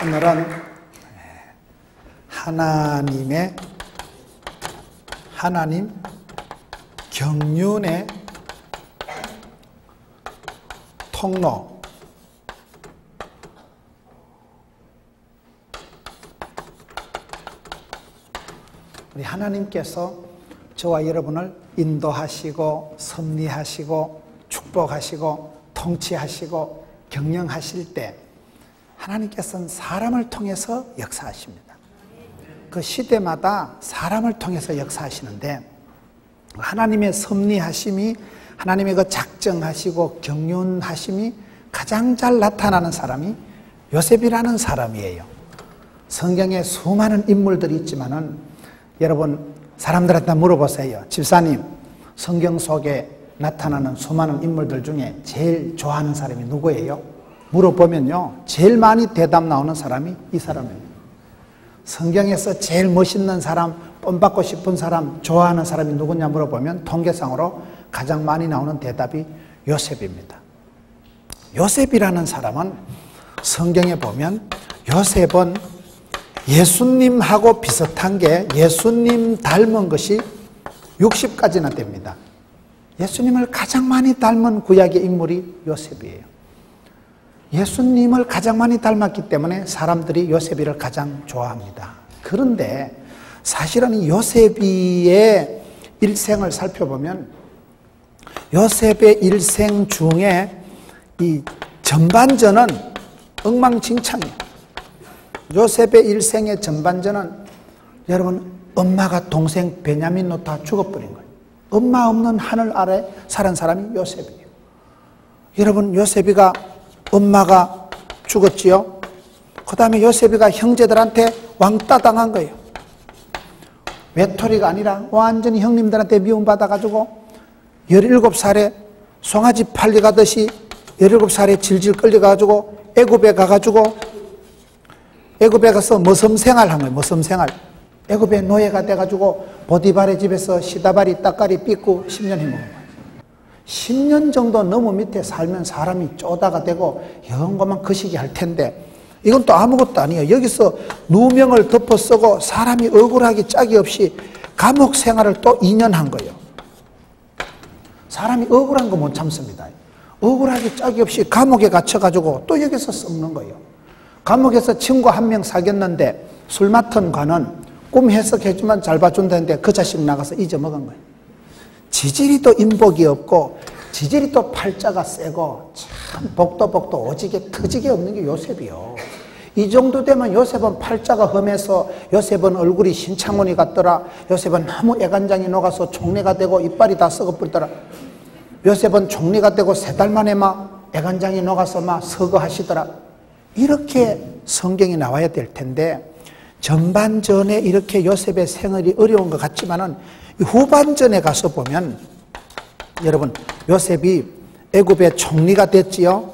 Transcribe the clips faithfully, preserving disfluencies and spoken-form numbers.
오늘은 하나님의 하나님 경륜의 통로, 우리 하나님께서 저와 여러분을 인도하시고 섭리하시고 축복하시고 통치하시고 경영하실 때 하나님께서는 사람을 통해서 역사하십니다. 그 시대마다 사람을 통해서 역사하시는데 하나님의 섭리하심이, 하나님의 그 작정하시고 경륜하심이 가장 잘 나타나는 사람이 요셉이라는 사람이에요. 성경에 수많은 인물들이 있지만은 여러분 사람들한테 물어보세요. 집사님, 성경 속에 나타나는 수많은 인물들 중에 제일 좋아하는 사람이 누구예요? 물어보면요, 제일 많이 대답 나오는 사람이 이 사람이에요. 성경에서 제일 멋있는 사람, 본받고 싶은 사람, 좋아하는 사람이 누구냐 물어보면 통계상으로 가장 많이 나오는 대답이 요셉입니다. 요셉이라는 사람은 성경에 보면 요셉은 예수님하고 비슷한 게 예수님 닮은 것이 육십 가지나 됩니다. 예수님을 가장 많이 닮은 구약의 인물이 요셉이에요. 예수님을 가장 많이 닮았기 때문에 사람들이 요셉이를 가장 좋아합니다. 그런데 사실은 요셉이의 일생을 살펴보면 요셉의 일생 중에 이 전반전은 엉망진창이에요. 요셉의 일생의 전반전은 여러분 엄마가 동생 베냐민으로 다 죽어버린 거예요. 엄마 없는 하늘 아래 살은 사람이 요셉이에요. 여러분 요셉이가 엄마가 죽었지요. 그 다음에 요셉이가 형제들한테 왕따 당한 거예요. 외톨이가 아니라 완전히 형님들한테 미움받아가지고 열일곱 살에 송아지 팔려가듯이 열일곱 살에 질질 끌려가지고 애굽에 가가지고 애굽에 가서 머슴 생활한 거예요. 머슴 생활. 애굽의 노예가 돼가지고 보디발의 집에서 시다바리 따까리 삐고 십 년 해먹은 거예요. 십 년 정도 너무 밑에 살면 사람이 쪼다가 되고 영원만 거시기 할 텐데 이건 또 아무것도 아니에요. 여기서 누명을 덮어 쓰고 사람이 억울하기 짝이 없이 감옥 생활을 또 이 년 한 거예요. 사람이 억울한 거 못 참습니다. 억울하기 짝이 없이 감옥에 갇혀가지고 또 여기서 썩는 거예요. 감옥에서 친구 한 명 사귀었는데 술 맡은 관은 꿈 해석해주면 잘 봐준다는데 그 자식 나가서 잊어먹은 거예요. 지질이 또 인복이 없고 지질이 또 팔자가 세고 참 복도 복도 오지게 터지게 없는 게 요셉이요. 이 정도 되면 요셉은 팔자가 험해서 요셉은 얼굴이 신창훈이 같더라. 요셉은 너무 애간장이 녹아서 총리가 되고 이빨이 다 썩어버리더라. 요셉은 총리가 되고 세 달 만에 막 애간장이 녹아서 막 서거하시더라. 이렇게 성경이 나와야 될 텐데 전반전에 이렇게 요셉의 생활이 어려운 것 같지만은 후반전에 가서 보면 여러분 요셉이 애굽의 총리가 됐지요.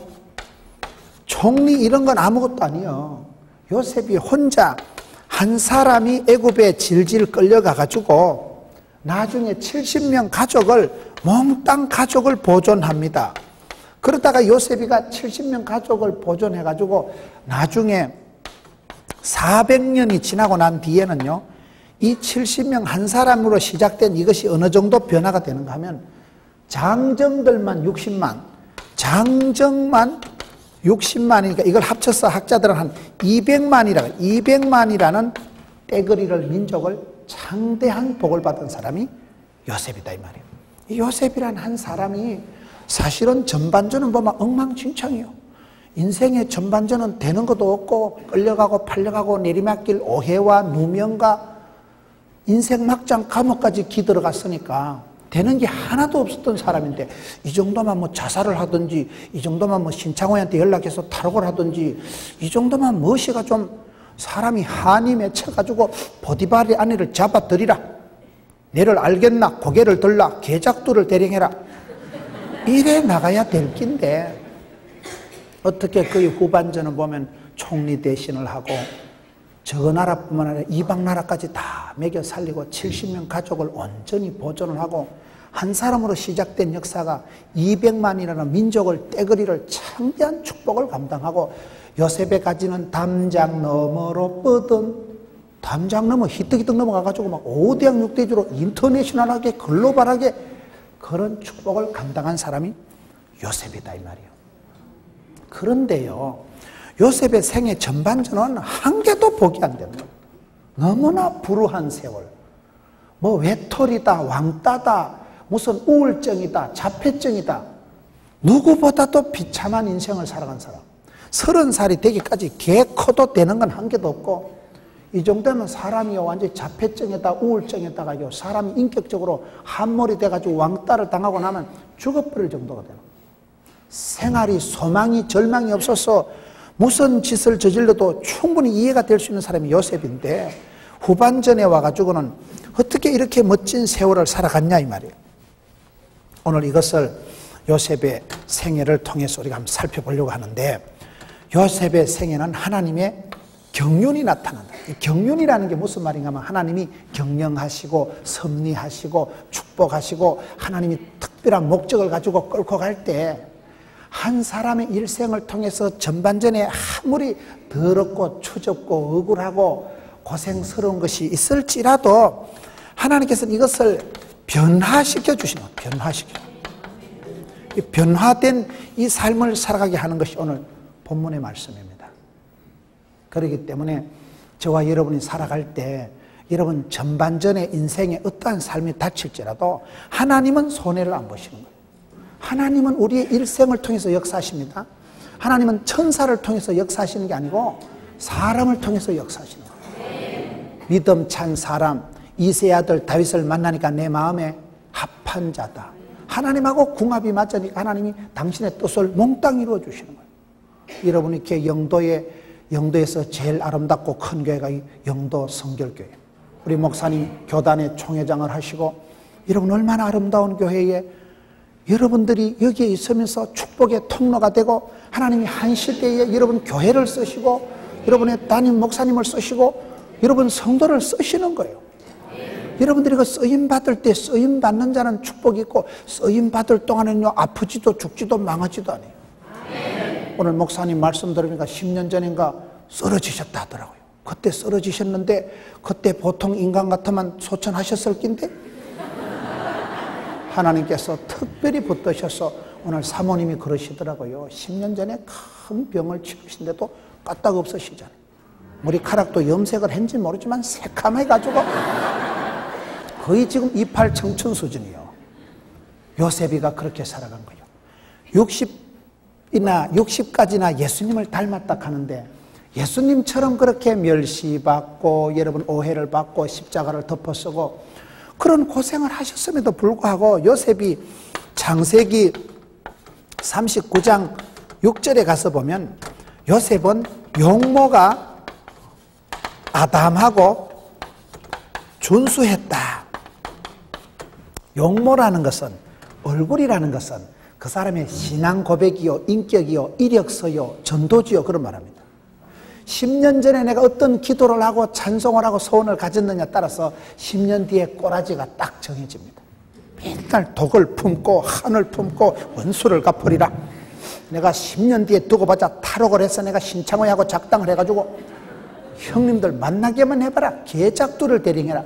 총리 이런 건 아무것도 아니에요. 요셉이 혼자 한 사람이 애굽에 질질 끌려가 가지고 나중에 칠십 명 가족을 몽땅 가족을 보존합니다. 그러다가 요셉이가 칠십 명 가족을 보존해 가지고 나중에 사백 년이 지나고 난 뒤에는요, 이 칠십 명 한 사람으로 시작된 이것이 어느 정도 변화가 되는가 하면 장정들만 육십만, 장정만 육십만이니까 이걸 합쳐서 학자들은 한 이백만이라, 이백만이라는 떼거리를 민족을 창대한 복을 받은 사람이 요셉이다 이 말이에요. 이 요셉이란 한 사람이 사실은 전반전은 보면 엉망진창이에요. 인생의 전반전은 되는 것도 없고 끌려가고 팔려가고 내리막길 오해와 누명과 인생 막장 감옥까지 기 들어갔으니까 되는 게 하나도 없었던 사람인데 이 정도만 뭐 자살을 하든지 이 정도만 뭐 신창호한테 연락해서 탈옥을 하든지 이 정도만 무엇이가 좀 사람이 한이 맺혀가지고 보디발의 아내를 잡아들이라, 내를 알겠나 고개를 들라 개작두를 대령해라 이래 나가야 될 낀데 어떻게 그의 후반전을 보면 총리 대신을 하고 저 나라뿐만 아니라 이방 나라까지 다 먹여 살리고 칠십 명 가족을 온전히 보존을 하고 한 사람으로 시작된 역사가 이백만이라는 민족을 떼거리를 창대한 축복을 감당하고 요셉의 가지는 담장 너머로 뻗은 담장 너머 히뜩히뜩 넘어가가지고 막 오 대양 육 대주로 인터내셔널하게 글로벌하게 그런 축복을 감당한 사람이 요셉이다 이 말이에요. 그런데요, 요셉의 생애 전반전은 한 개도 복이 안 되는 거예요. 너무나 불우한 세월. 뭐 외톨이다, 왕따다, 무슨 우울증이다, 자폐증이다. 누구보다도 비참한 인생을 살아간 사람. 서른 살이 되기까지 개 커도 되는 건 한 개도 없고, 이 정도면 사람이 완전히 자폐증에다 우울증에다가 사람이 인격적으로 함몰이 돼가지고 왕따를 당하고 나면 죽어버릴 정도가 되는 거예요. 생활이 소망이 절망이 없어서 무슨 짓을 저질러도 충분히 이해가 될 수 있는 사람이 요셉인데, 후반전에 와가지고는 어떻게 이렇게 멋진 세월을 살아갔냐 이 말이에요. 오늘 이것을 요셉의 생애를 통해서 우리가 한번 살펴보려고 하는데, 요셉의 생애는 하나님의 경륜이 나타난다. 이 경륜이라는 게 무슨 말인가 하면 하나님이 경영하시고 섭리하시고 축복하시고 하나님이 특별한 목적을 가지고 끌고 갈 때 한 사람의 일생을 통해서 전반전에 아무리 더럽고 추접고 억울하고 고생스러운 것이 있을지라도 하나님께서는 이것을 변화시켜 주시는 거예요. 변화시켜. 이 변화된 이 삶을 살아가게 하는 것이 오늘 본문의 말씀입니다. 그렇기 때문에 저와 여러분이 살아갈 때 여러분 전반전의 인생에 어떠한 삶이 닥칠지라도 하나님은 손해를 안 보시는 거예요. 하나님은 우리의 일생을 통해서 역사하십니다. 하나님은 천사를 통해서 역사하시는 게 아니고 사람을 통해서 역사하시는 거예요. 믿음 찬 사람, 이새의 아들 다윗을 만나니까 내 마음에 합한 자다. 하나님하고 궁합이 맞으니까 하나님이 당신의 뜻을 몽땅 이루어 주시는 거예요. 여러분이 이렇게 영도에, 영도에서 제일 아름답고 큰 교회가 이 영도 성결교회. 우리 목사님 교단의 총회장을 하시고, 여러분 얼마나 아름다운 교회에 여러분들이 여기에 있으면서 축복의 통로가 되고, 하나님이 한 시대에 여러분 교회를 쓰시고, 여러분의 담임 목사님을 쓰시고, 여러분 성도를 쓰시는 거예요. 여러분들이 그 쓰임 받을 때 쓰임 받는 자는 축복이 있고, 쓰임 받을 동안에는요 아프지도 죽지도 망하지도 않아요. 오늘 목사님 말씀 들으니까 십 년 전인가 쓰러지셨다 하더라고요. 그때 쓰러지셨는데 그때 보통 인간 같으면 소천하셨을 낀데 하나님께서 특별히 붙드셔서 오늘 사모님이 그러시더라고요. 십 년 전에 큰 병을 치르신데도 까딱 없으시잖아요. 머리카락도 염색을 했는지 모르지만 새카매가지고 거의 지금 이팔 청춘 수준이요. 요셉이가 그렇게 살아간 거예요. 육십이나 육십까지나 예수님을 닮았다 하는데, 예수님처럼 그렇게 멸시받고 여러분 오해를 받고 십자가를 덮어쓰고 그런 고생을 하셨음에도 불구하고 요셉이 창세기 삼십구 장 육 절에 가서 보면 요셉은 용모가 아담하고 준수했다. 용모라는 것은, 얼굴이라는 것은 그 사람의 신앙 고백이요, 인격이요, 이력서요, 전도지요, 그런 말합니다. 십 년 전에 내가 어떤 기도를 하고 찬송을 하고 소원을 가졌느냐에 따라서 십 년 뒤에 꼬라지가 딱 정해집니다. 맨날 독을 품고 한을 품고 원수를 갚으리라. 내가 십 년 뒤에 두고 보자 탈옥을 해서 내가 신창호하고 작당을 해가지고 형님들 만나게만 해봐라. 개작두를 대령해라.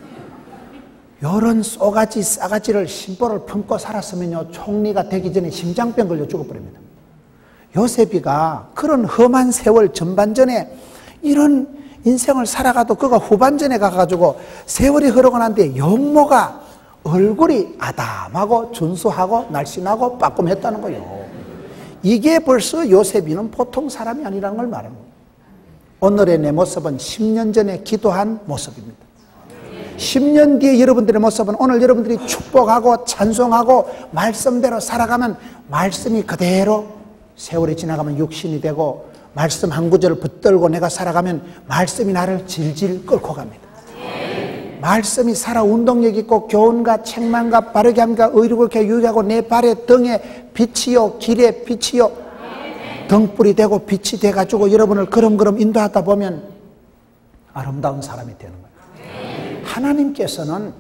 요런 쏘가지 싸가지를 심보를 품고 살았으면요 총리가 되기 전에 심장병 걸려 죽어버립니다. 요셉이가 그런 험한 세월 전반전에 이런 인생을 살아가도 그가 후반전에 가가지고 세월이 흐르고 난 뒤에 용모가 얼굴이 아담하고 준수하고 날씬하고 빠끔했다는 거예요. 이게 벌써 요셉이는 보통 사람이 아니라는 걸 말합니다. 오늘의 내 모습은 십 년 전에 기도한 모습입니다. 십 년 뒤에 여러분들의 모습은 오늘 여러분들이 축복하고 찬송하고 말씀대로 살아가면 말씀이 그대로 세월이 지나가면 육신이 되고, 말씀 한 구절을 붙들고 내가 살아가면 말씀이 나를 질질 끌고 갑니다. 말씀이 살아 운동력 있고 교훈과 책망과 바르게 함과 의롭게 유익하고 내 발의 등에 빛이요 길에 빛이요 등불이 되고 빛이 돼가지고 여러분을 그럼그럼 인도하다 보면 아름다운 사람이 되는 거예요. 하나님께서는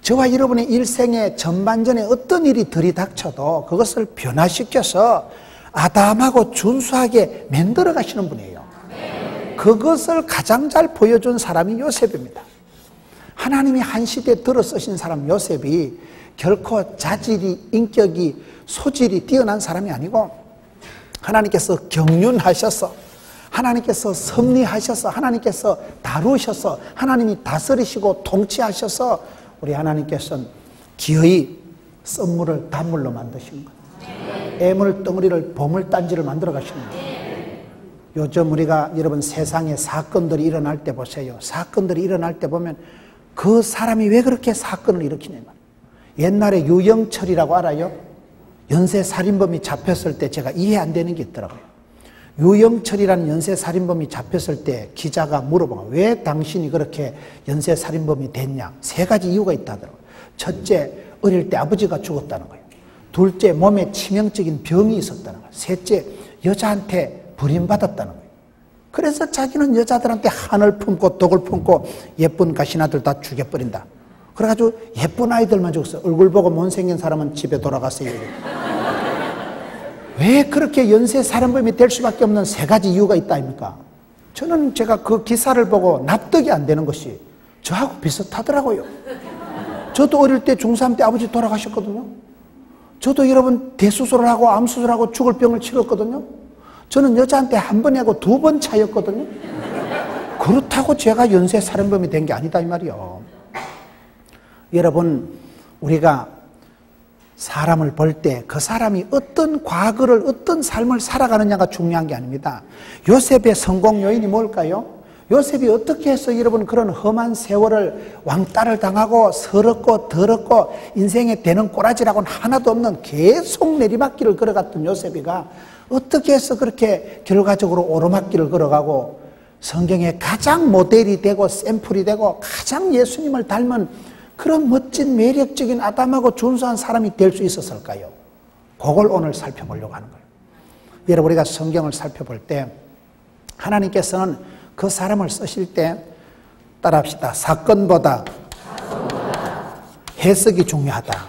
저와 여러분의 일생의 전반전에 어떤 일이 들이닥쳐도 그것을 변화시켜서 아담하고 준수하게 만들어 가시는 분이에요. 그것을 가장 잘 보여준 사람이 요셉입니다. 하나님이 한 시대에 들어 쓰신 사람 요셉이 결코 자질이, 인격이, 소질이 뛰어난 사람이 아니고 하나님께서 경륜하셔서, 하나님께서 섭리하셔서, 하나님께서 다루셔서, 하나님이 다스리시고 통치하셔서 우리 하나님께서는 기어이 썸물을 단물로 만드신 거예요. 애물 덩어리를 보물단지를 만들어 가시는 거예요. 요즘 우리가 여러분 세상에 사건들이 일어날 때 보세요. 사건들이 일어날 때 보면 그 사람이 왜 그렇게 사건을 일으키냐면, 옛날에 유영철이라고 알아요? 연쇄살인범이 잡혔을 때 제가 이해 안 되는 게 있더라고요. 유영철이라는 연쇄살인범이 잡혔을 때 기자가 물어보면 왜 당신이 그렇게 연쇄살인범이 됐냐? 세 가지 이유가 있다 하더라고요. 첫째, 어릴 때 아버지가 죽었다는 거예요. 둘째, 몸에 치명적인 병이 있었다는 거예요. 셋째, 여자한테 버림받았다는 거예요. 그래서 자기는 여자들한테 한을 품고 독을 품고 예쁜 가시나들 다 죽여버린다. 그래가지고 예쁜 아이들만 죽었어. 얼굴 보고 못생긴 사람은 집에 돌아갔어요. 왜 그렇게 연쇄살인범이 될 수밖에 없는 세 가지 이유가 있다 아닙니까? 저는 제가 그 기사를 보고 납득이 안 되는 것이 저하고 비슷하더라고요. 저도 어릴 때 중삼 때 아버지 돌아가셨거든요. 저도 여러분 대수술을 하고 암수술하고 죽을 병을 치렀거든요. 저는 여자한테 한 번에 하고 두 번 차였거든요. 그렇다고 제가 연쇄살인범이 된 게 아니다 이 말이요. 여러분, 우리가 사람을 볼 때 그 사람이 어떤 과거를, 어떤 삶을 살아가느냐가 중요한 게 아닙니다. 요셉의 성공 요인이 뭘까요? 요셉이 어떻게 해서 여러분 그런 험한 세월을 왕따를 당하고 서럽고 더럽고 인생에 되는 꼬라지라고는 하나도 없는 계속 내리막길을 걸어갔던 요셉이가 어떻게 해서 그렇게 결과적으로 오르막길을 걸어가고 성경에 가장 모델이 되고 샘플이 되고 가장 예수님을 닮은 그런 멋진 매력적인 아담하고 준수한 사람이 될 수 있었을까요? 그걸 오늘 살펴보려고 하는 거예요. 여러분, 우리가 성경을 살펴볼 때 하나님께서는 그 사람을 쓰실 때 따라합시다. 사건보다 해석이 중요하다.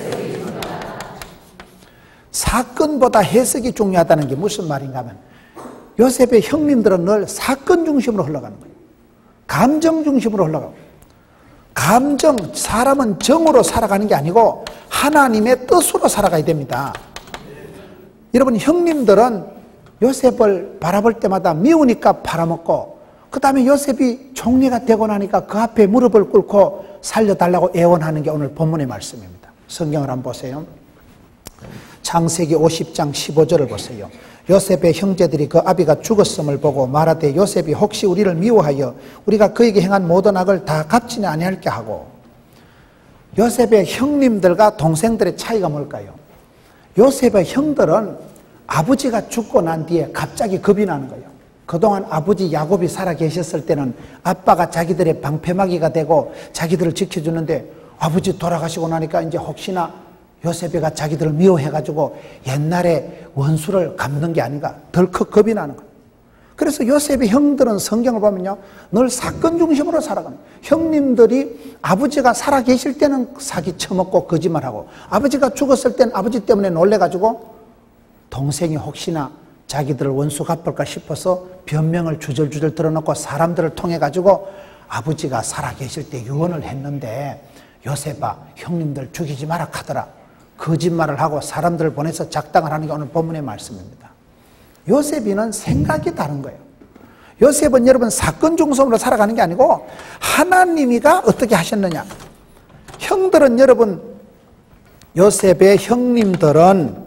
사건보다 해석이 중요하다는 게 무슨 말인가 하면, 요셉의 형님들은 늘 사건 중심으로 흘러가는 거예요. 감정 중심으로 흘러가고, 감정, 사람은 정으로 살아가는 게 아니고 하나님의 뜻으로 살아가야 됩니다. 여러분, 형님들은 요셉을 바라볼 때마다 미우니까 팔아먹고, 그 다음에 요셉이 총리가 되고 나니까 그 앞에 무릎을 꿇고 살려달라고 애원하는 게 오늘 본문의 말씀입니다. 성경을 한번 보세요. 창세기 오십 장 십오 절을 보세요. 요셉의 형제들이 그 아비가 죽었음을 보고 말하되 요셉이 혹시 우리를 미워하여 우리가 그에게 행한 모든 악을 다 갚지는 아니할게 하고. 요셉의 형님들과 동생들의 차이가 뭘까요? 요셉의 형들은 아버지가 죽고 난 뒤에 갑자기 겁이 나는 거예요. 그동안 아버지 야곱이 살아 계셨을 때는 아빠가 자기들의 방패막이가 되고 자기들을 지켜주는데, 아버지 돌아가시고 나니까 이제 혹시나 요셉이가 자기들을 미워해가지고 옛날에 원수를 갚는 게 아닌가 덜컥 겁이 나는 거예요. 그래서 요셉의 형들은 성경을 보면요, 늘 사건 중심으로 살아가는 거예요. 형님들이 아버지가 살아 계실 때는 사기 쳐먹고 거짓말하고, 아버지가 죽었을 때는 아버지 때문에 놀래가지고 동생이 혹시나 자기들을 원수 갚을까 싶어서 변명을 주절주절 들어놓고 사람들을 통해 가지고 아버지가 살아 계실 때 유언을 했는데, 요셉아 형님들 죽이지 마라 하더라. 거짓말을 하고 사람들을 보내서 작당을 하는 게 오늘 본문의 말씀입니다. 요셉이는 생각이 다른 거예요. 요셉은 여러분 사건 중심으로 살아가는 게 아니고 하나님이가 어떻게 하셨느냐. 형들은 여러분, 요셉의 형님들은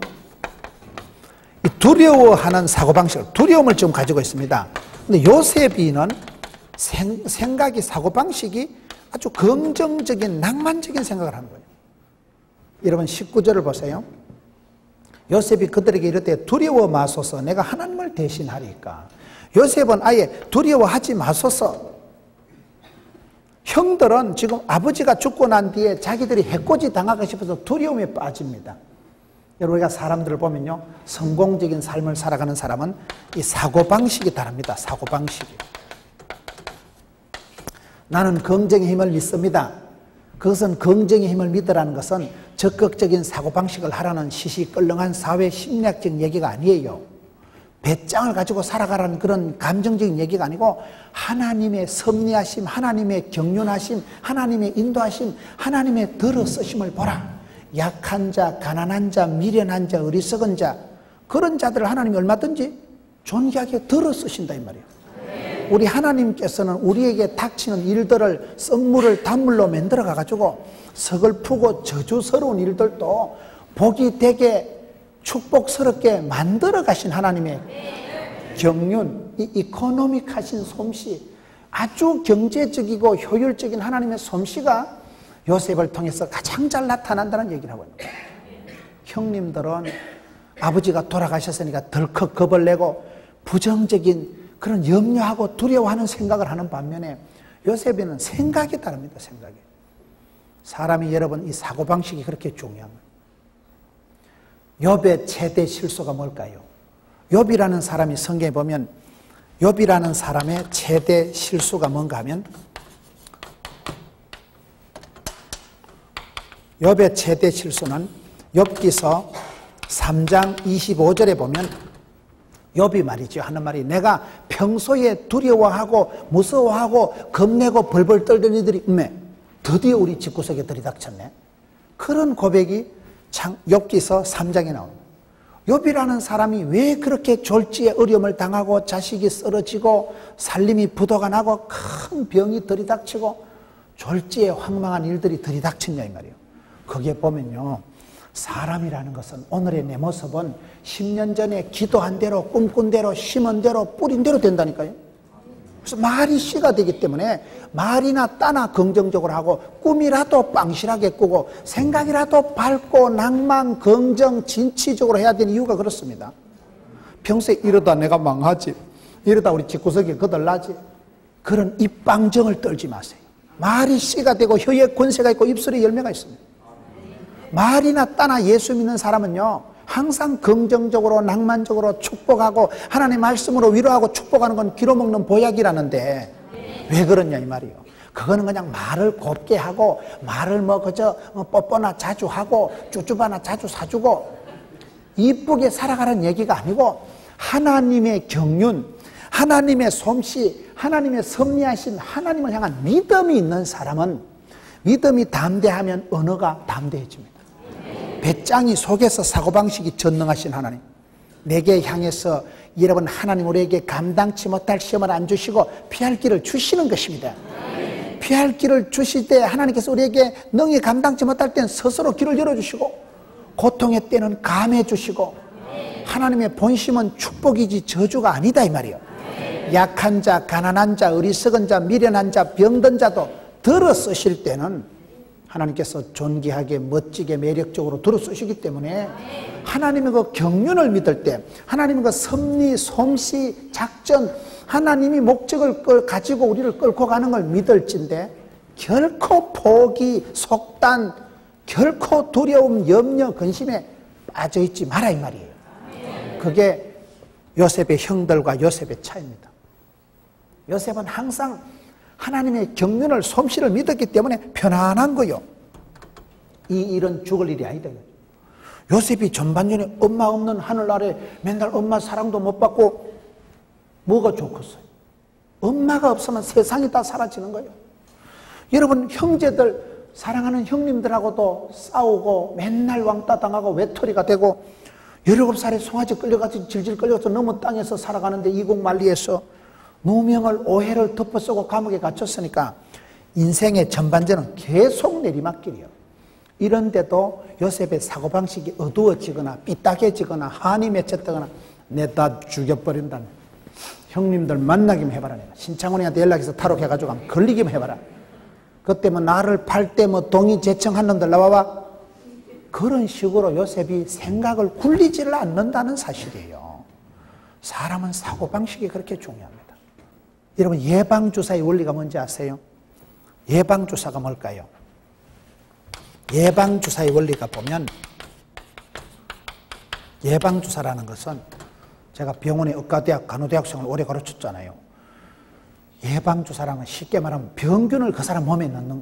두려워하는 사고방식을, 두려움을 좀 가지고 있습니다. 근데 요셉이는 생, 생각이, 사고방식이 아주 긍정적인, 낭만적인 생각을 하는 거예요. 여러분 십구 절을 보세요. 요셉이 그들에게 이르되 두려워 마소서, 내가 하나님을 대신하리까. 요셉은 아예 두려워하지 마소서. 형들은 지금 아버지가 죽고 난 뒤에 자기들이 해코지 당하고 싶어서 두려움에 빠집니다. 여러분, 우리가 사람들을 보면요, 성공적인 삶을 살아가는 사람은 이 사고방식이 다릅니다. 사고방식이. 나는 긍정의 힘을 믿습니다. 그것은 긍정의 힘을 믿으라는 것은 적극적인 사고방식을 하라는 시시껄렁한 사회 심리학적 얘기가 아니에요. 배짱을 가지고 살아가라는 그런 감정적인 얘기가 아니고 하나님의 섭리하심, 하나님의 경륜하심, 하나님의 인도하심, 하나님의 들어쓰심을 보라. 약한 자, 가난한 자, 미련한 자, 어리석은 자, 그런 자들을 하나님이 얼마든지 존귀하게 들어쓰신다 이 말이에요. 우리 하나님께서는 우리에게 닥치는 일들을 썩물을 단물로 만들어 가지고 서글프고 저주스러운 일들도 복이 되게 축복스럽게 만들어 가신 하나님의 경륜, 이 이코노믹하신 솜씨, 아주 경제적이고 효율적인 하나님의 솜씨가 요셉을 통해서 가장 잘 나타난다는 얘기를 하고 있는 거예요. 형님들은 아버지가 돌아가셨으니까 덜컥 겁을 내고 부정적인 그런 염려하고 두려워하는 생각을 하는 반면에 요셉에는 생각이 다릅니다. 생각이. 사람이 여러분 이 사고방식이 그렇게 중요한 거예요. 욥의 최대 실수가 뭘까요? 욥이라는 사람이 성경에 보면 욥이라는 사람의 최대 실수가 뭔가 하면 욥의 최대 실수는 욥기서 삼 장 이십오 절에 보면 욥이 말이죠. 하는 말이 내가 평소에 두려워하고 무서워하고 겁내고 벌벌 떨던 이들이 음에 드디어 우리 집구석에 들이닥쳤네. 그런 고백이 욥기서 삼 장에 나옵니다. 욥이라는 사람이 왜 그렇게 졸지에 어려움을 당하고 자식이 쓰러지고 살림이 부도가 나고 큰 병이 들이닥치고 졸지에 황망한 일들이 들이닥쳤냐 이 말이에요. 거기에 보면요, 사람이라는 것은 오늘의 내 모습은 십 년 전에 기도한 대로 꿈꾼 대로 심은 대로 뿌린 대로 된다니까요. 그래서 말이 씨가 되기 때문에 말이나 따나 긍정적으로 하고 꿈이라도 빵실하게 꾸고 생각이라도 밝고 낭만, 긍정, 진취적으로 해야 되는 이유가 그렇습니다. 평소에 이러다 내가 망하지, 이러다 우리 집구석에 거들나지, 그런 입방정을 떨지 마세요. 말이 씨가 되고 혀에 권세가 있고 입술에 열매가 있습니다. 말이나 따나 예수 믿는 사람은요 항상 긍정적으로 낭만적으로 축복하고 하나님의 말씀으로 위로하고 축복하는 건 기로 먹는 보약이라는데 왜 그러냐 이 말이에요. 그거는 그냥 말을 곱게 하고 말을 뭐 그저 뽀뽀나 자주 하고 쭈쭈바나 자주 사주고 이쁘게 살아가는 얘기가 아니고 하나님의 경륜, 하나님의 솜씨, 하나님의 섭리하신 하나님을 향한 믿음이 있는 사람은 믿음이 담대하면 언어가 담대해집니다. 배짱이 속에서 사고방식이 전능하신 하나님, 내게 향해서 여러분 하나님 우리에게 감당치 못할 시험을 안 주시고 피할 길을 주시는 것입니다. 피할 길을 주실 때 하나님께서 우리에게 능히 감당치 못할 때는 스스로 길을 열어주시고 고통의 때는 감해 주시고 하나님의 본심은 축복이지 저주가 아니다 이 말이에요. 약한 자, 가난한 자, 어리석은 자, 미련한 자, 병든 자도 들어 쓰실 때는 하나님께서 존귀하게 멋지게 매력적으로 들어 쓰시기 때문에 하나님의 그 경륜을 믿을 때 하나님의 그 섭리, 솜씨, 작전, 하나님이 목적을 가지고 우리를 끌고 가는 걸 믿을진데 결코 포기, 속단, 결코 두려움, 염려, 근심에 빠져있지 마라 이 말이에요. 그게 요셉의 형들과 요셉의 차이입니다. 요셉은 항상 하나님의 경륜을 솜씨를 믿었기 때문에 편안한 거요. 이 일은 죽을 일이 아니다. 요셉이 전반전에 엄마 없는 하늘나라에 맨날 엄마 사랑도 못 받고 뭐가 좋겠어요? 엄마가 없으면 세상이 다 사라지는 거예요. 여러분 형제들 사랑하는 형님들하고도 싸우고 맨날 왕따 당하고 외톨이가 되고 열일곱 살에 송아지 끌려가서 질질 끌려가서 너무 땅에서 살아가는데 이국만리에서 누명을 오해를 덮어쓰고 감옥에 갇혔으니까 인생의 전반전은 계속 내리막길이에요. 이런데도 요셉의 사고방식이 어두워지거나 삐딱해지거나 한이 맺혔다거나 내다 죽여버린다는 형님들 만나기만 해봐라. 내가 신창훈이한테 연락해서 탈옥해가지고 한번 걸리기만 해봐라. 그때면 나를 팔 때 뭐 동의 제청한 놈들 나와봐. 그런 식으로 요셉이 생각을 굴리지를 않는다는 사실이에요. 사람은 사고방식이 그렇게 중요합니다. 여러분 예방주사의 원리가 뭔지 아세요? 예방주사가 뭘까요? 예방주사의 원리가 보면 예방주사라는 것은 제가 병원의 의과대학 간호대학생을 오래 가르쳤잖아요. 예방주사라는 건 쉽게 말하면 병균을 그 사람 몸에 넣는 거예요.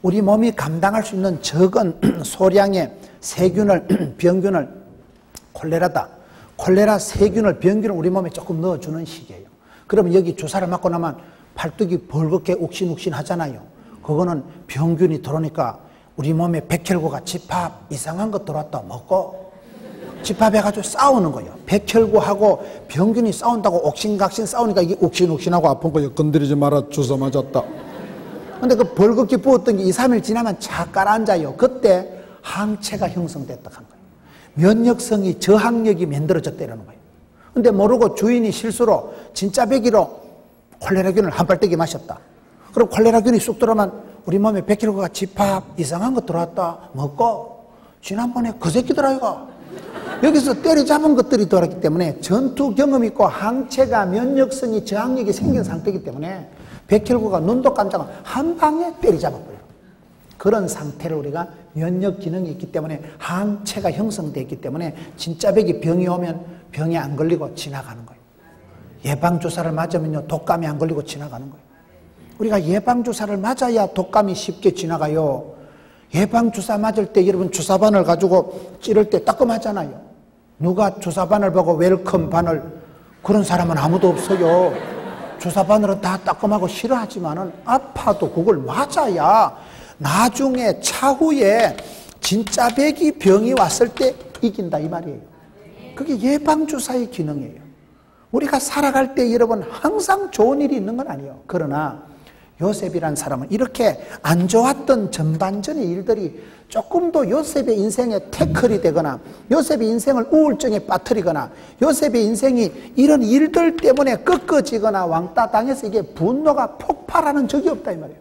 우리 몸이 감당할 수 있는 적은 소량의 세균을, 병균을, 콜레라다. 콜레라 세균을, 병균을 우리 몸에 조금 넣어주는 시기예요. 그러면 여기 주사를 맞고 나면 팔뚝이 벌겋게 욱신욱신 하잖아요. 그거는 병균이 들어오니까 우리 몸에 백혈구가 집합 이상한 거 들어왔다 먹고 집합해가지고 싸우는 거예요. 백혈구하고 병균이 싸운다고 옥신각신 싸우니까 이게 욱신욱신하고 아픈 거예요. 건드리지 마라, 주사 맞았다. 근데 그 벌겋게 부었던 게 이, 삼 일 지나면 착 가라앉아요. 그때 항체가 형성됐다 하는 거예요. 면역성이, 저항력이 만들어졌다는 거예요. 근데 모르고 주인이 실수로 진짜 배기로 콜레라균을 한 발대기 마셨다. 그럼 콜레라균이 쑥 들어오면 우리 몸에 백혈구가 집합 이상한 거 들어왔다 먹고 지난번에 그 새끼들아 이거 여기서 때려잡은 것들이 들어왔기 때문에 전투 경험 있고 항체가 면역성이 저항력이 생긴 상태이기 때문에 백혈구가 눈도 깜짝하고 한 방에 때려잡아버려요. 그런 상태를 우리가 면역 기능이 있기 때문에 항체가 형성되어 있기 때문에 진짜 백이 병이 오면 병에 안 걸리고 지나가는 거예요. 예방주사를 맞으면요 독감이 안 걸리고 지나가는 거예요. 우리가 예방주사를 맞아야 독감이 쉽게 지나가요. 예방주사 맞을 때 여러분 주사바늘 가지고 찌를 때 따끔하잖아요. 누가 주사바늘 보고 웰컴 바늘 그런 사람은 아무도 없어요. 주사바늘은 다 따끔하고 싫어하지만은 아파도 그걸 맞아야 나중에 차후에 진짜 백이 병이 왔을 때 이긴다 이 말이에요. 그게 예방주사의 기능이에요. 우리가 살아갈 때 여러분 항상 좋은 일이 있는 건 아니에요. 그러나 요셉이란 사람은 이렇게 안 좋았던 전반전의 일들이 조금 더 요셉의 인생에 태클이 되거나 요셉의 인생을 우울증에 빠뜨리거나 요셉의 인생이 이런 일들 때문에 꺾어지거나 왕따 당해서 이게 분노가 폭발하는 적이 없다 이 말이에요.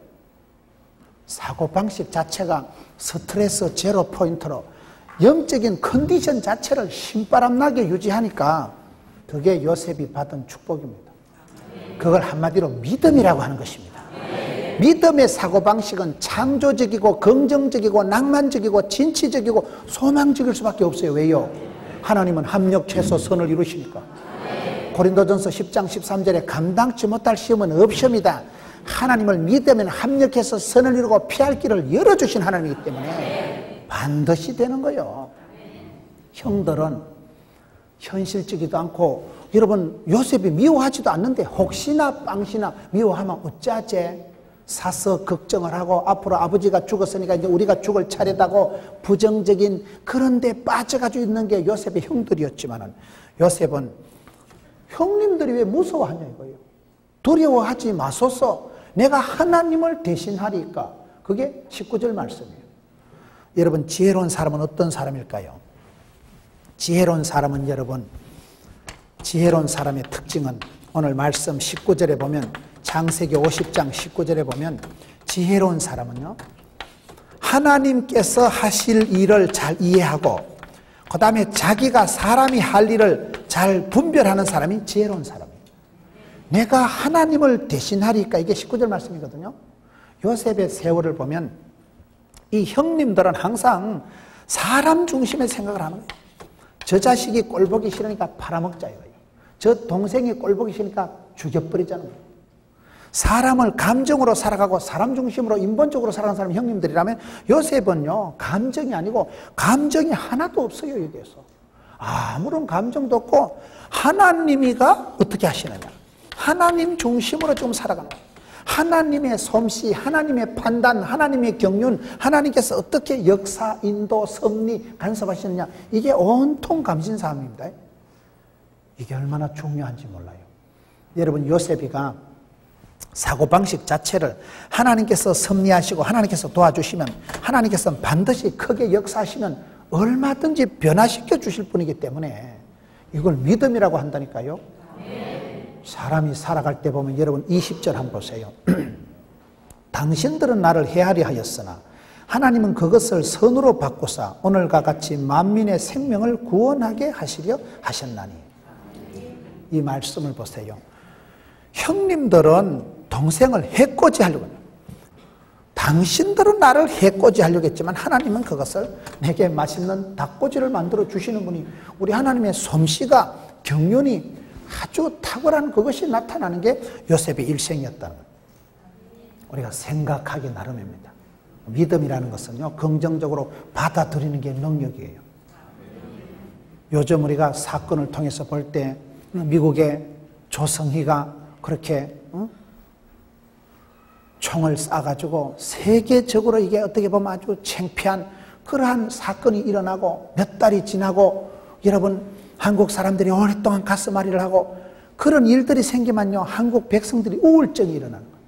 사고방식 자체가 스트레스 제로 포인트로 영적인 컨디션 자체를 신바람나게 유지하니까 그게 요셉이 받은 축복입니다. 그걸 한마디로 믿음이라고 하는 것입니다. 믿음의 사고방식은 창조적이고 긍정적이고 낭만적이고 진취적이고 소망적일 수밖에 없어요. 왜요? 하나님은 합력, 최소, 선을 이루시니까. 고린도전서 십 장 십삼 절에 감당치 못할 시험은 없음이다. 하나님을 믿으면 합력해서 선을 이루고 피할 길을 열어주신 하나님이기 때문에 반드시 되는 거예요. 형들은 현실적이지도 않고 여러분 요셉이 미워하지도 않는데 혹시나 빵시나 미워하면 어쩌지? 사서 걱정을 하고 앞으로 아버지가 죽었으니까 이제 우리가 죽을 차례다고 부정적인 그런 데 빠져가지고 있는 게 요셉의 형들이었지만은 요셉은 형님들이 왜 무서워하냐 이거예요. 두려워하지 마소서 내가 하나님을 대신하리까. 그게 십구 절 말씀이에요. 여러분 지혜로운 사람은 어떤 사람일까요? 지혜로운 사람은 여러분 지혜로운 사람의 특징은 오늘 말씀 십구 절에 보면 창세기 오십 장 십구 절에 보면 지혜로운 사람은요 하나님께서 하실 일을 잘 이해하고 그 다음에 자기가 사람이 할 일을 잘 분별하는 사람이 지혜로운 사람이에요. 내가 하나님을 대신하리까 이게 십구 절 말씀이거든요. 요셉의 세월을 보면 이 형님들은 항상 사람 중심의 생각을 하는 거예요. 저 자식이 꼴보기 싫으니까 팔아먹자 이거예요. 저 동생이 꼴보기 싫으니까 죽여버리자는 거예요. 사람을 감정으로 살아가고 사람 중심으로 인본적으로 살아가는 사람이 형님들이라면 요셉은요 감정이 아니고 감정이 하나도 없어요. 여기에서 아무런 감정도 없고 하나님이가 어떻게 하시느냐 하나님 중심으로 좀 살아가는 거예요. 하나님의 솜씨, 하나님의 판단, 하나님의 경륜, 하나님께서 어떻게 역사, 인도, 섭리 간섭하시느냐 이게 온통 감신사항입니다. 이게 얼마나 중요한지 몰라요. 여러분 요셉이가 사고방식 자체를 하나님께서 섭리하시고 하나님께서 도와주시면 하나님께서는 반드시 크게 역사하시면 얼마든지 변화시켜 주실 분이기 때문에 이걸 믿음이라고 한다니까요. 사람이 살아갈 때 보면 여러분 이십 절 한번 보세요. 당신들은 나를 헤아려 하였으나 하나님은 그것을 선으로 바꾸사 오늘과 같이 만민의 생명을 구원하게 하시려 하셨나니. 이 말씀을 보세요. 형님들은 동생을 해코지 하려고 해요. 당신들은 나를 해코지 하려고 했지만 하나님은 그것을 내게 맛있는 닭꼬지를 만들어 주시는 분이 우리 하나님의 솜씨가 경륜이 아주 탁월한 그것이 나타나는 게 요셉의 일생이었다는 거예요. 우리가 생각하기 나름입니다. 믿음이라는 것은요, 긍정적으로 받아들이는 게 능력이에요. 요즘 우리가 사건을 통해서 볼 때 미국의 조성희가 그렇게 어? 총을 쏴가지고 세계적으로 이게 어떻게 보면 아주 창피한 그러한 사건이 일어나고 몇 달이 지나고 여러분 한국 사람들이 오랫동안 가슴앓이를 하고 그런 일들이 생기면요 한국 백성들이 우울증이 일어나는 거예요.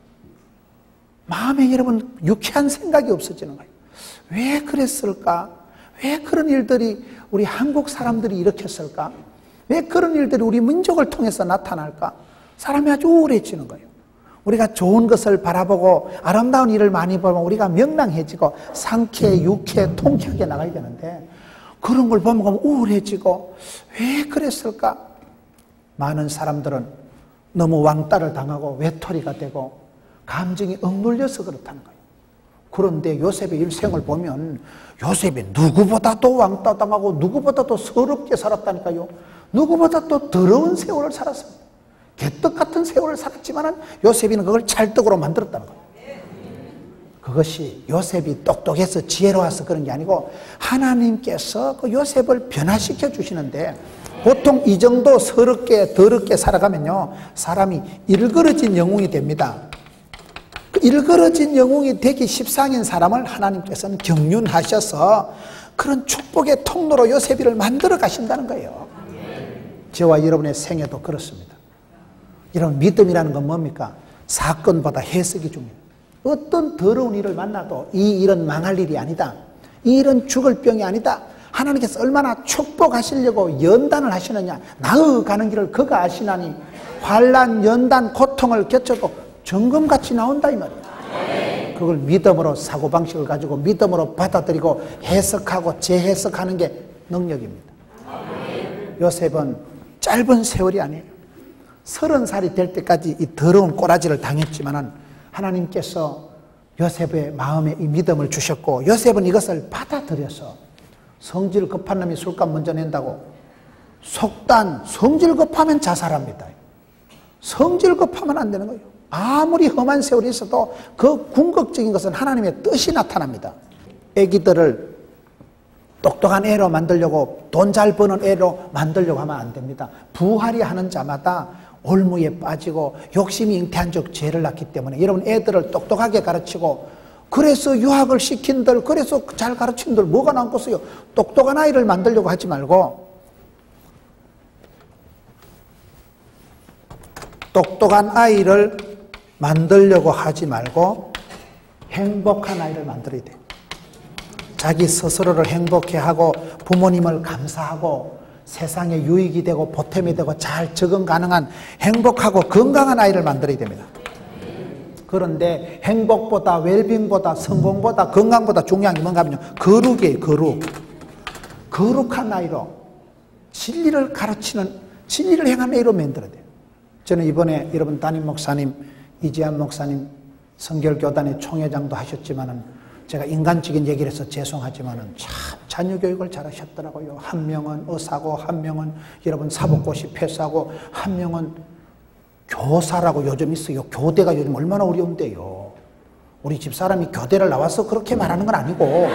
마음에 여러분 유쾌한 생각이 없어지는 거예요. 왜 그랬을까? 왜 그런 일들이 우리 한국 사람들이 일으켰을까? 왜 그런 일들이 우리 민족을 통해서 나타날까? 사람이 아주 우울해지는 거예요. 우리가 좋은 것을 바라보고 아름다운 일을 많이 보면 우리가 명랑해지고 상쾌, 유쾌, 통쾌하게 나가야 되는데 그런 걸 보면 우울해지고 왜 그랬을까? 많은 사람들은 너무 왕따를 당하고 외톨이가 되고 감정이 억눌려서 그렇다는 거예요. 그런데 요셉의 일생을 보면 요셉이 누구보다도 왕따 당하고 누구보다도 서럽게 살았다니까요. 누구보다도 더러운 세월을 살았습니다. 개떡 같은 세월을 살았지만 요셉이는 그걸 찰떡으로 만들었다는 거예요. 그것이 요셉이 똑똑해서 지혜로워서 그런 게 아니고 하나님께서 그 요셉을 변화시켜 주시는데 보통 이 정도 서럽게 더럽게 살아가면요 사람이 일그러진 영웅이 됩니다. 그 일그러진 영웅이 되기 십상인 사람을 하나님께서는 경륜하셔서 그런 축복의 통로로 요셉이를 만들어 가신다는 거예요. 저와 여러분의 생애도 그렇습니다. 여러분 믿음이라는 건 뭡니까? 사건보다 해석이 중요해요. 어떤 더러운 일을 만나도 이 일은 망할 일이 아니다. 이 일은 죽을 병이 아니다. 하나님께서 얼마나 축복하시려고 연단을 하시느냐. 나아가는 길을 그가 아시나니 환난, 연단, 고통을 겪어도 정금같이 나온다 이 말이에요. 그걸 믿음으로 사고방식을 가지고 믿음으로 받아들이고 해석하고 재해석하는 게 능력입니다. 요셉은 짧은 세월이 아니에요. 서른 살이 될 때까지 이 더러운 꼬라지를 당했지만은 하나님께서 요셉의 마음에 이 믿음을 주셨고 요셉은 이것을 받아들여서 성질 급한 놈이 술값 먼저 낸다고 속단 성질 급하면 자살합니다. 성질 급하면 안 되는 거예요. 아무리 험한 세월이 있어도 그 궁극적인 것은 하나님의 뜻이 나타납니다. 애기들을 똑똑한 애로 만들려고 돈 잘 버는 애로 만들려고 하면 안 됩니다. 부활이 하는 자마다 올무에 빠지고 욕심이 잉태한 적 죄를 낳기 때문에 여러분 애들을 똑똑하게 가르치고 그래서 유학을 시킨들 그래서 잘 가르친들 뭐가 남겠어요? 똑똑한 아이를 만들려고 하지 말고 똑똑한 아이를 만들려고 하지 말고 행복한 아이를 만들어야 돼요. 자기 스스로를 행복해 하고 부모님을 감사하고 세상에 유익이 되고 보탬이 되고 잘 적응 가능한 행복하고 건강한 아이를 만들어야 됩니다. 그런데 행복보다 웰빙보다 성공보다 건강보다 중요한 게 뭔가 하면요 거룩이에요. 거룩. 거룩한 아이로 진리를 가르치는 진리를 행하는 아이로 만들어야 돼요. 저는 이번에 여러분 담임 목사님 이지한 목사님 성결교단의 총회장도 하셨지만은 제가 인간적인 얘기를 해서 죄송하지만은 참 자녀 교육을 잘하셨더라고요. 한 명은 의사고 한 명은 여러분 사법고시 패스하고 한 명은 교사라고 요즘 있어요. 교대가 요즘 얼마나 어려운데요. 우리 집사람이 교대를 나와서 그렇게 말하는 건 아니고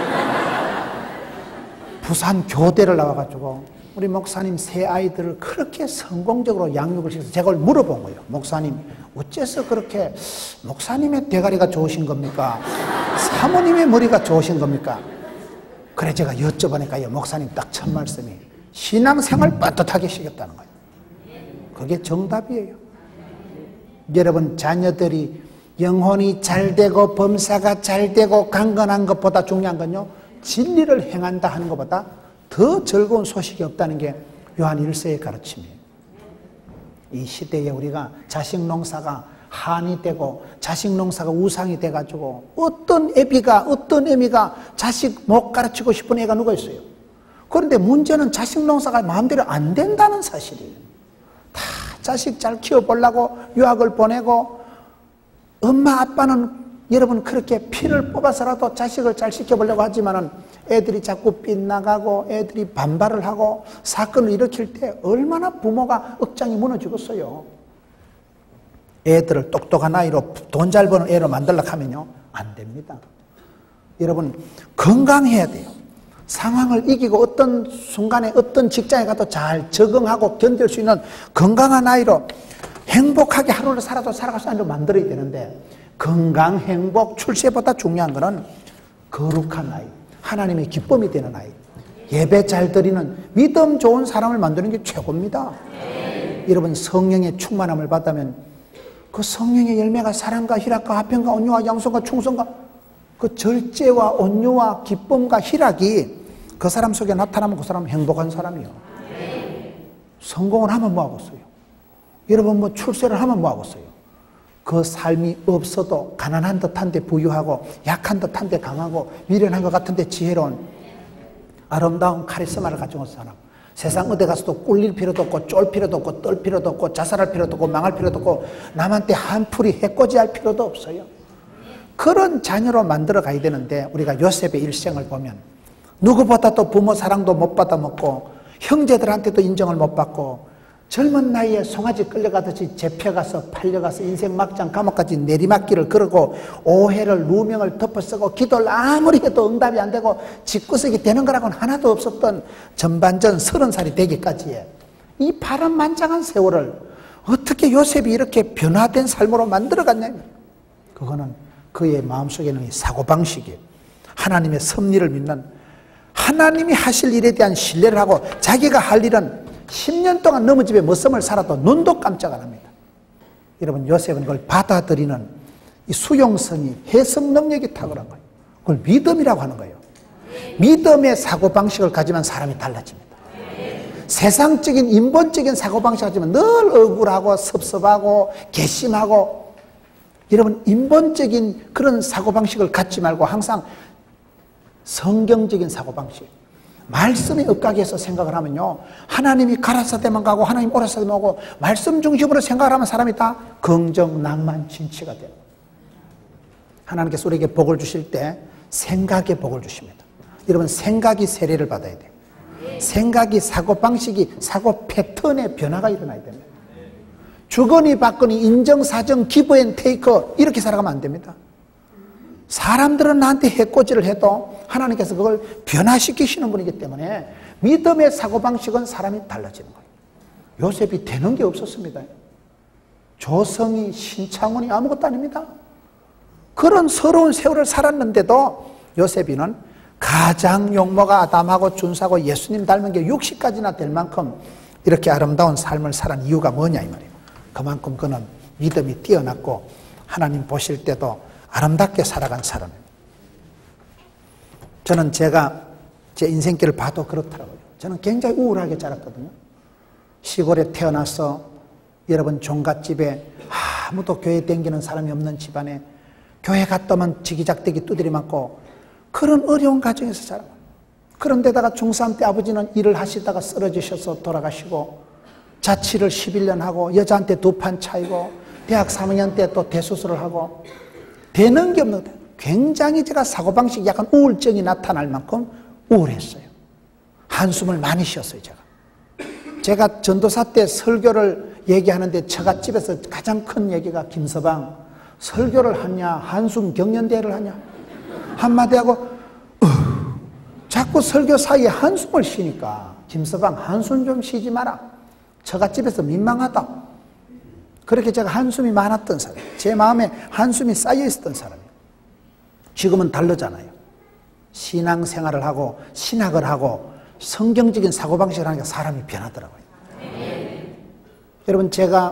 부산 교대를 나와가지고 우리 목사님 세 아이들을 그렇게 성공적으로 양육을 시켜서 제가 물어본 거예요. 목사님 어째서 그렇게 목사님의 대가리가 좋으신 겁니까? 사모님의 머리가 좋으신 겁니까? 그래 제가 여쭤보니까 목사님 딱 첫 말씀이 신앙생활 떳떳하게 시켰다는 거예요. 그게 정답이에요. 여러분 자녀들이 영혼이 잘 되고 범사가 잘 되고 강건한 것보다 중요한 건요 진리를 행한다 하는 것보다 더 즐거운 소식이 없다는 게 요한 일 세의 가르침이에요. 이 시대에 우리가 자식 농사가 한이 되고 자식 농사가 우상이 돼가지고 어떤 애비가 어떤 애미가 자식 못 가르치고 싶은 애가 누가 있어요. 그런데 문제는 자식 농사가 마음대로 안 된다는 사실이에요. 다 자식 잘 키워보려고 유학을 보내고 엄마 아빠는 여러분 그렇게 피를 뽑아서라도 자식을 잘 시켜보려고 하지만은 애들이 자꾸 빗나가고 애들이 반발을 하고 사건을 일으킬 때 얼마나 부모가 억장이 무너지겠어요. 애들을 똑똑한 아이로 돈 잘 버는 애로 만들려고 하면요 안 됩니다. 여러분, 건강해야 돼요. 상황을 이기고 어떤 순간에 어떤 직장에 가도 잘 적응하고 견딜 수 있는 건강한 아이로 행복하게 하루를 살아도 살아갈 수 있는 아이로 만들어야 되는데, 건강, 행복, 출세보다 중요한 것은 거룩한 아이, 하나님의 기쁨이 되는 아이, 예배 잘 드리는 믿음 좋은 사람을 만드는 게 최고입니다. 네. 여러분, 성령의 충만함을 받으면 그 성령의 열매가 사랑과 희락과 화평과 온유와 양선과 충성과 그 절제와 온유와 기쁨과 희락이 그 사람 속에 나타나면 그 사람은 행복한 사람이요. 네. 성공을 하면 뭐하겠어요? 여러분, 뭐 출세를 하면 뭐하겠어요? 그 삶이 없어도 가난한 듯한데 부유하고 약한 듯한데 강하고 미련한 것 같은데 지혜로운 아름다운 카리스마를 가지고 있는 사람, 세상 어디 가서도 꿀릴 필요도 없고 쫄 필요도 없고 떨 필요도 없고 자살할 필요도 없고 망할 필요도 없고 남한테 한풀이 해코지할 필요도 없어요. 그런 자녀로 만들어 가야 되는데, 우리가 요셉의 일생을 보면 누구보다도 부모 사랑도 못 받아 먹고 형제들한테도 인정을 못 받고 젊은 나이에 송아지 끌려가듯이 잡혀가서 팔려가서 인생 막장 감옥까지 내리막길을 걸고 오해를 누명을 덮어쓰고 기도를 아무리 해도 응답이 안 되고 집구석이 되는 거라고는 하나도 없었던 전반전 서른 살이 되기까지의 이 파란만장한 세월을 어떻게 요셉이 이렇게 변화된 삶으로 만들어갔냐면, 그거는 그의 마음속에는 이 사고방식이에요. 하나님의 섭리를 믿는, 하나님이 하실 일에 대한 신뢰를 하고 자기가 할 일은 십 년 동안 너무 집에 머슴을 살아도 눈도 깜짝 안 합니다. 여러분, 요셉은 그걸 받아들이는 이 수용성이, 해석 능력이 탁월한 거예요. 그걸 믿음이라고 하는 거예요. 믿음의 사고방식을 가지면 사람이 달라집니다. 세상적인 인본적인 사고방식을 가지면 늘 억울하고 섭섭하고 괘씸하고, 여러분, 인본적인 그런 사고방식을 갖지 말고 항상 성경적인 사고방식, 말씀에 엇가게해서 생각을 하면요, 하나님이 가라사대만 가고 하나님 오라사대만 오고 말씀 중심으로 생각을 하면 사람이 다 긍정, 낭만, 진취가 돼요. 하나님께서 우리에게 복을 주실 때 생각의 복을 주십니다. 여러분, 생각이 세례를 받아야 돼요. 생각이 사고방식이, 사고 패턴의 변화가 일어나야 됩니다. 주거니 받거니 인정사정 기브앤테이크 이렇게 살아가면 안 됩니다. 사람들은 나한테 해코지를 해도 하나님께서 그걸 변화시키시는 분이기 때문에 믿음의 사고방식은 사람이 달라지는 거예요. 요셉이 되는 게 없었습니다. 조성이, 신창훈이 아무것도 아닙니다. 그런 서러운 세월을 살았는데도 요셉이는 가장 용모가 아담하고 준수하고 예수님 닮은 게 육십 가지나 될 만큼 이렇게 아름다운 삶을 살은 이유가 뭐냐 이 말이에요. 그만큼 그는 믿음이 뛰어났고 하나님 보실 때도 아름답게 살아간 사람입니다. 저는 제가 제 인생길을 봐도 그렇더라고요. 저는 굉장히 우울하게 자랐거든요. 시골에 태어나서 여러분 종갓집에 아무도 교회 댕기는 사람이 없는 집안에 교회 갔다만 지기작대기 두드리 맞고 그런 어려운 가정에서 자라고, 그런데다가 중삼 때 아버지는 일을 하시다가 쓰러지셔서 돌아가시고 자취를 십일 년 하고 여자한테 두 판 차이고 대학 삼 학년 때 또 대수술을 하고 되는 게 없는, 굉장히 제가 사고방식이 약간 우울증이 나타날 만큼 우울했어요. 한숨을 많이 쉬었어요. 제가 제가 전도사 때 설교를 얘기하는데 처갓집에서 가장 큰 얘기가 김서방 설교를 하냐 한숨 경연대회를 하냐 한마디 하고 어, 자꾸 설교 사이에 한숨을 쉬니까 김서방 한숨 좀 쉬지 마라, 처갓집에서 민망하다. 그렇게 제가 한숨이 많았던 사람, 제 마음에 한숨이 쌓여 있었던 사람이에요. 지금은 다르잖아요. 신앙생활을 하고 신학을 하고 성경적인 사고방식을 하니까 사람이 변하더라고요. 네. 여러분, 제가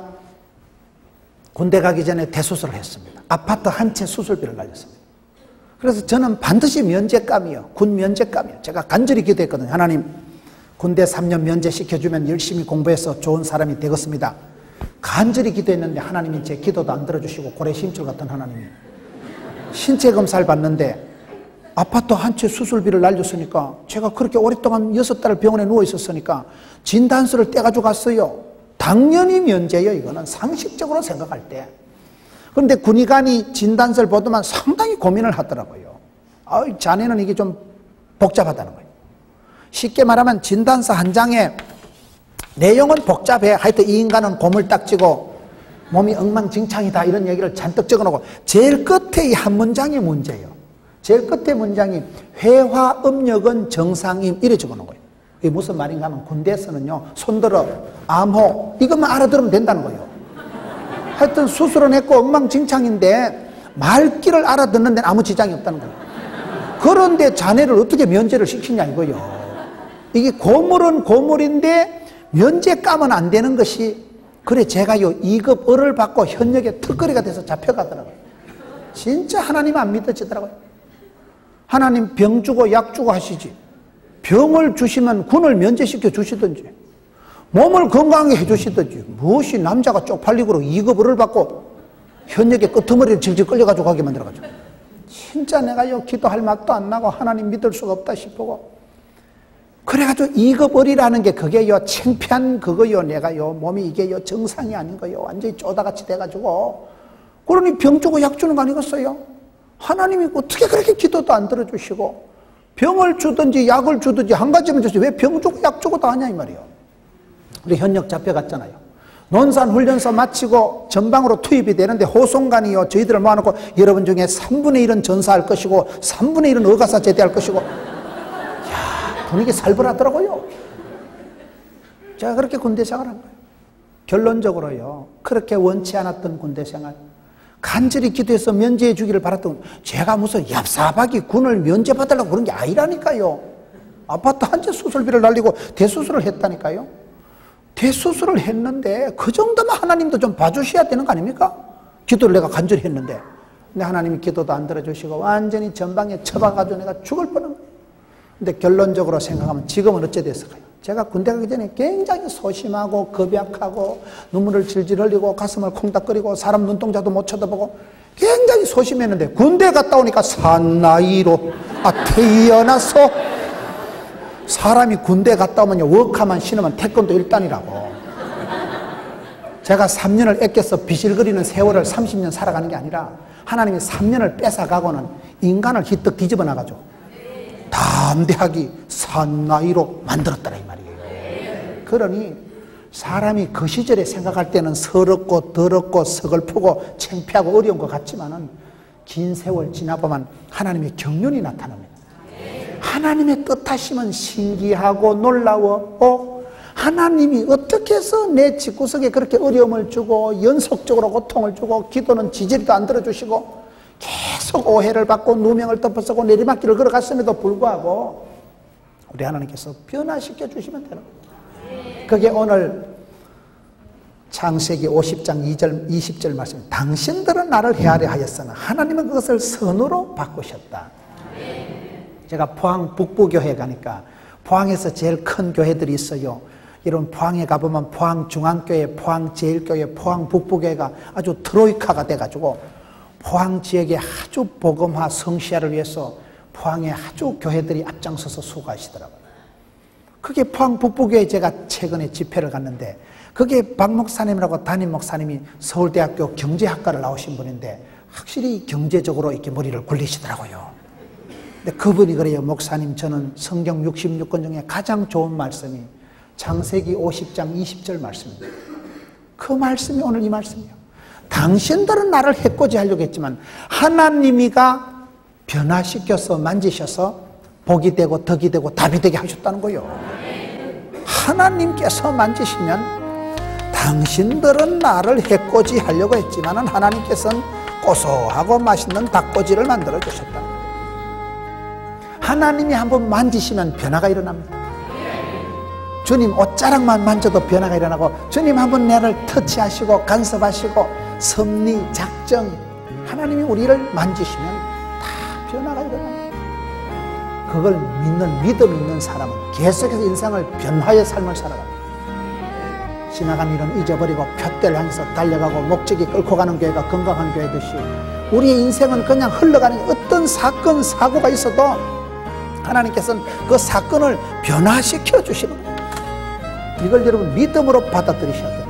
군대 가기 전에 대수술을 했습니다. 아파트 한 채 수술비를 날렸습니다. 그래서 저는 반드시 면제감이요, 군 면제감이요. 제가 간절히 기도했거든요. 하나님, 군대 삼 년 면제시켜주면 열심히 공부해서 좋은 사람이 되겠습니다. 간절히 기도했는데 하나님이 제 기도도 안 들어주시고 고래 심줄 같은 하나님이 신체 검사를 받는데 아파트 한 채 수술비를 날렸으니까 제가 그렇게 오랫동안 여섯 달을 병원에 누워 있었으니까 진단서를 떼가지고 갔어요. 당연히 면제예요. 이거는 상식적으로 생각할 때. 그런데 군의관이 진단서를 보더만 상당히 고민을 하더라고요. 아, 자네는 이게 좀 복잡하다는 거예요. 쉽게 말하면 진단서 한 장에 내용은 복잡해. 하여튼 이 인간은 고물딱지고 몸이 엉망진창이다 이런 얘기를 잔뜩 적어놓고 제일 끝에 이 한 문장이 문제예요. 제일 끝에 문장이 회화 음력은 정상임 이래 적어놓은 거예요. 이게 무슨 말인가 하면 군대에서는요, 손들어, 암호 이것만 알아들으면 된다는 거예요. 하여튼 수술은 했고 엉망진창인데 말귀를 알아듣는 데는 아무 지장이 없다는 거예요. 그런데 자네를 어떻게 면제를 시키냐 이거요. 이게 고물은 고물인데 면제 까면 안 되는 것이, 그래 제가요 이 급 을을 받고 현역에 특거리가 돼서 잡혀가더라고요. 진짜 하나님 안 믿어지더라고요. 하나님 병 주고 약 주고 하시지, 병을 주시면 군을 면제시켜 주시든지 몸을 건강하게 해주시든지, 무엇이 남자가 쪽팔리고 이 급 을을 받고 현역에 끄트머리를 질질 끌려가지고 가게 만들어가지고, 진짜 내가요 기도할 맛도 안 나고 하나님 믿을 수가 없다 싶고, 그래가지고 이 급 을이라는 게 그게요 창피한 그거요. 내가요 몸이 이게요 정상이 아닌 거요. 완전히 쪼다같이 돼가지고, 그러니 병 주고 약 주는 거 아니겠어요? 하나님이 어떻게 그렇게 기도도 안 들어주시고, 병을 주든지 약을 주든지 한 가지만 주세요. 왜 병 주고 약 주고 다 하냐 이 말이에요. 우리 현역 잡혀갔잖아요. 논산 훈련소 마치고 전방으로 투입이 되는데 호송관이요 저희들을 모아놓고 여러분 중에 삼분의 일은 전사할 것이고 삼분의 일은 의가사 제대할 것이고, 이야, 분위기 살벌하더라고요. 제가 그렇게 군대 생활을 한 거예요. 결론적으로요, 그렇게 원치 않았던 군대 생활, 간절히 기도해서 면제해 주기를 바랐던, 제가 무슨 얍삽하게 군을 면제받으려고 그런 게 아니라니까요. 아파트 한 채 수술비를 날리고 대수술을 했다니까요. 대수술을 했는데 그 정도면 하나님도 좀 봐주셔야 되는 거 아닙니까? 기도를 내가 간절히 했는데, 근데 하나님이 기도도 안 들어주시고 완전히 전방에 쳐박아가지고 내가 죽을 뻔한 거예요. 근데 결론적으로 생각하면 지금은 어째 됐을까요? 제가 군대 가기 전에 굉장히 소심하고 겁약하고 눈물을 질질 흘리고 가슴을 콩닥거리고 사람 눈동자도 못 쳐다보고 굉장히 소심했는데, 군대 갔다 오니까 산나이로 아 태어나서, 사람이 군대 갔다 오면 워카만 신으면 태권도 일단이라고. 제가 삼 년을 아껴서 비실거리는 세월을 삼십 년 살아가는 게 아니라 하나님이 삼 년을 뺏어가고는 인간을 히뜩 뒤집어 놔가지고 담대하게 산나이로 만들었다라 이 말이에요. 그러니 사람이 그 시절에 생각할 때는 서럽고 더럽고 서글프고 창피하고 어려운 것 같지만은 긴 세월 지나보면 하나님의 경륜이 나타납니다. 하나님의 뜻하심은 신기하고 놀라워. 어? 하나님이 어떻게 해서 내 집구석에 그렇게 어려움을 주고 연속적으로 고통을 주고 기도는 지지리도 안 들어주시고 계속 오해를 받고 누명을 덮어쓰고 내리막길을 걸어갔음에도 불구하고 우리 하나님께서 변화시켜 주시면 되는 거예요. 그게 오늘 창세기 오십 장 이 절 이십 절 말씀, 당신들은 나를 헤아려 하였으나 하나님은 그것을 선으로 바꾸셨다. 제가 포항 북부교회 가니까 포항에서 제일 큰 교회들이 있어요. 이런 포항에 가보면 포항 중앙교회, 포항 제일교회, 포항 북부교회가 아주 트로이카가 돼가지고 포항 지역의 아주 복음화 성시화를 위해서 포항에 아주 교회들이 앞장서서 수고하시더라고요. 그게 포항 북부교회 제가 최근에 집회를 갔는데, 그게 박 목사님이라고 담임 목사님이 서울대학교 경제학과를 나오신 분인데 확실히 경제적으로 이렇게 머리를 굴리시더라고요. 근데 그분이 그래요. 목사님, 저는 성경 육십육 권 중에 가장 좋은 말씀이 창세기 오십 장 이십 절 말씀입니다. 그 말씀이 오늘 이 말씀이에요. 당신들은 나를 해코지 하려고 했지만 하나님이가 변화시켜서 만지셔서 복이 되고 덕이 되고 답이 되게 하셨다는 거예요. 하나님께서 만지시면, 당신들은 나를 해코지 하려고 했지만 하나님께서는 고소하고 맛있는 닭꼬지를 만들어 주셨다. 하나님이 한번 만지시면 변화가 일어납니다. 주님 옷자락만 만져도 변화가 일어나고, 주님 한번 나를 터치하시고 간섭하시고 섭리, 작정, 하나님이 우리를 만지시면 다 변화가 일어납니다. 그걸 믿는, 믿음 있는 사람은 계속해서 인생을 변화의 삶을 살아갑니다. 지나간 일은 잊어버리고 푯대를 향해서 달려가고 목적이 끌고 가는 교회가 건강한 교회듯이 우리의 인생은 그냥 흘러가는, 어떤 사건, 사고가 있어도 하나님께서는 그 사건을 변화시켜 주시는 거예요. 이걸 여러분 믿음으로 받아들이셔야 돼요.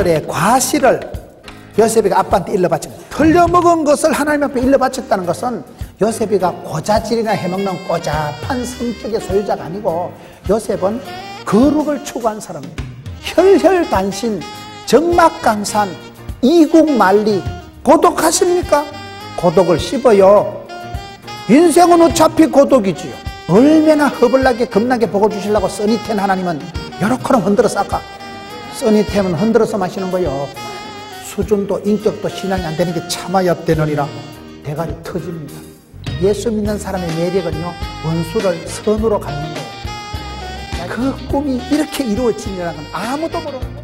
아들의 과실을 요셉이가 아빠한테 일러바친 거예요. 틀려먹은 것을 하나님 앞에 일러바쳤다는 것은 요셉이가 고자질이나 해먹는 꼬잡한 성격의 소유자가 아니고 요셉은 거룩을 추구한 사람이에요. 혈혈단신, 적막강산, 이국만리. 고독하십니까? 고독을 씹어요. 인생은 어차피 고독이지요. 얼마나 허벌나게 겁나게 복을 주시려고 써니텐 하나님은 요렇게는 흔들어 쌀까? 써니텐은 흔들어서 마시는 거요. 수준도 인격도 신앙이 안 되는 게 참아야 되느니라 대가리 터집니다. 예수 믿는 사람의 매력은요, 원수를 선으로 갚는 거예요. 그 꿈이 이렇게 이루어지냐는 건 아무도 모르는 거예요.